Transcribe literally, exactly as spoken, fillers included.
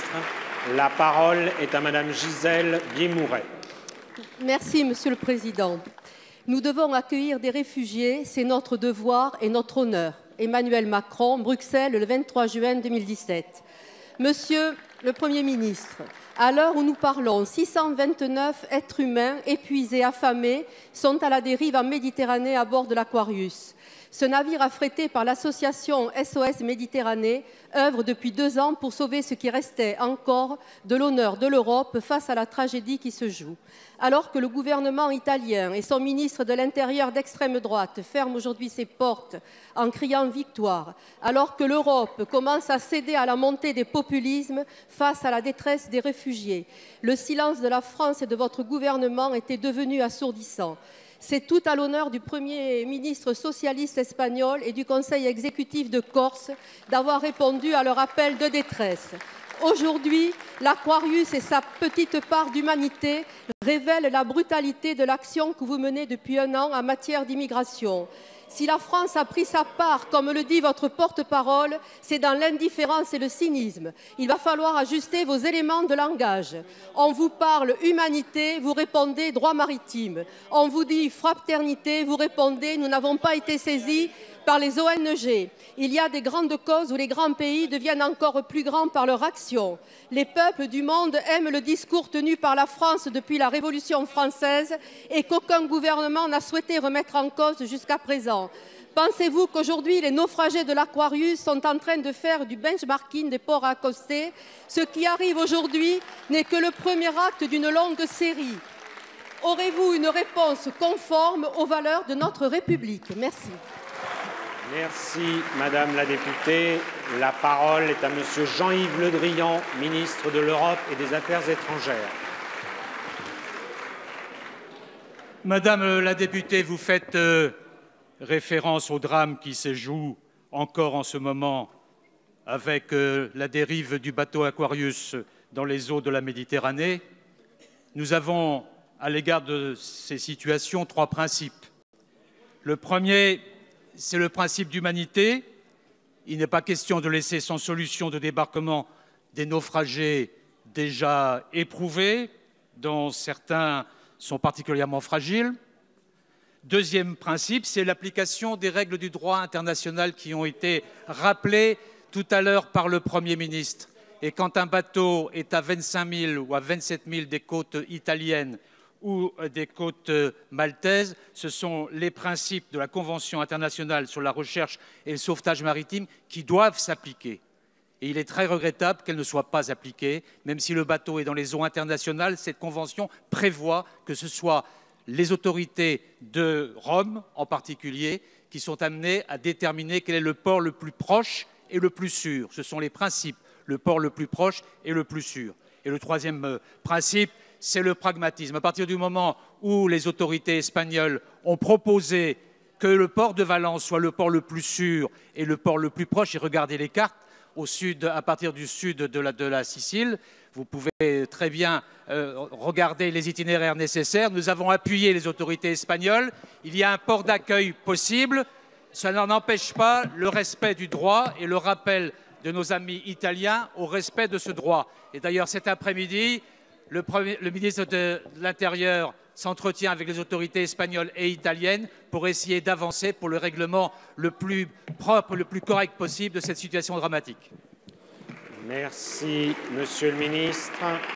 La parole est à Madame Gisèle Biémouret. Merci, Monsieur le Président. Nous devons accueillir des réfugiés, c'est notre devoir et notre honneur. Emmanuel Macron, Bruxelles, le vingt-trois juin deux mille dix-sept. Monsieur le Premier ministre, à l'heure où nous parlons, six cent vingt-neuf êtres humains épuisés, affamés, sont à la dérive en Méditerranée à bord de l'Aquarius. Ce navire affrété par l'association S O S Méditerranée œuvre depuis deux ans pour sauver ce qui restait encore de l'honneur de l'Europe face à la tragédie qui se joue. Alors que le gouvernement italien et son ministre de l'Intérieur d'extrême droite ferment aujourd'hui ses portes en criant victoire, alors que l'Europe commence à céder à la montée des populismes face à la détresse des réfugiés, le silence de la France et de votre gouvernement était devenu assourdissant. C'est tout à l'honneur du Premier ministre socialiste espagnol et du Conseil exécutif de Corse d'avoir répondu à leur appel de détresse. Aujourd'hui, l'Aquarius et sa petite part d'humanité révèlent la brutalité de l'action que vous menez depuis un an en matière d'immigration. Si la France a pris sa part, comme le dit votre porte-parole, c'est dans l'indifférence et le cynisme. Il va falloir ajuster vos éléments de langage. On vous parle humanité, vous répondez droit maritime. On vous dit fraternité, vous répondez nous n'avons pas été saisis par les O N G. Il y a des grandes causes où les grands pays deviennent encore plus grands par leur action. Les peuples du monde aiment le discours tenu par la France depuis la Révolution française et qu'aucun gouvernement n'a souhaité remettre en cause jusqu'à présent. Pensez-vous qu'aujourd'hui, les naufragés de l'Aquarius sont en train de faire du benchmarking des ports à accoster? Ce qui arrive aujourd'hui n'est que le premier acte d'une longue série. Aurez-vous une réponse conforme aux valeurs de notre République? Merci. Merci, Madame la députée. La parole est à Monsieur Jean-Yves Le Drian, ministre de l'Europe et des Affaires étrangères. Madame la députée, vous faites euh, référence au drame qui se joue encore en ce moment avec euh, la dérive du bateau Aquarius dans les eaux de la Méditerranée. Nous avons, à l'égard de ces situations, trois principes. Le premier, c'est le principe d'humanité. Il n'est pas question de laisser sans solution de débarquement des naufragés déjà éprouvés, dont certains sont particulièrement fragiles. Deuxième principe, c'est l'application des règles du droit international qui ont été rappelées tout à l'heure par le Premier ministre. Et quand un bateau est à vingt-cinq mille ou à vingt-sept mille des côtes italiennes ou des côtes maltaises, ce sont les principes de la Convention internationale sur la recherche et le sauvetage maritime qui doivent s'appliquer. Et il est très regrettable qu'elle ne soit pas appliquée, même si le bateau est dans les eaux internationales, cette convention prévoit que ce soit les autorités de Rome, en particulier, qui sont amenées à déterminer quel est le port le plus proche et le plus sûr. Ce sont les principes, le port le plus proche et le plus sûr. Et le troisième principe, c'est le pragmatisme. À partir du moment où les autorités espagnoles ont proposé que le port de Valence soit le port le plus sûr et le port le plus proche, et regardez les cartes, au sud, à partir du sud de la, de la Sicile, vous pouvez très bien euh, regarder les itinéraires nécessaires. Nous avons appuyé les autorités espagnoles. Il y a un port d'accueil possible. Ça n'en empêche pas le respect du droit et le rappel de nos amis italiens au respect de ce droit. Et d'ailleurs, cet après-midi, le, le ministre de l'Intérieur s'entretient avec les autorités espagnoles et italiennes pour essayer d'avancer pour le règlement le plus propre, le plus correct possible de cette situation dramatique. Merci, Monsieur le ministre.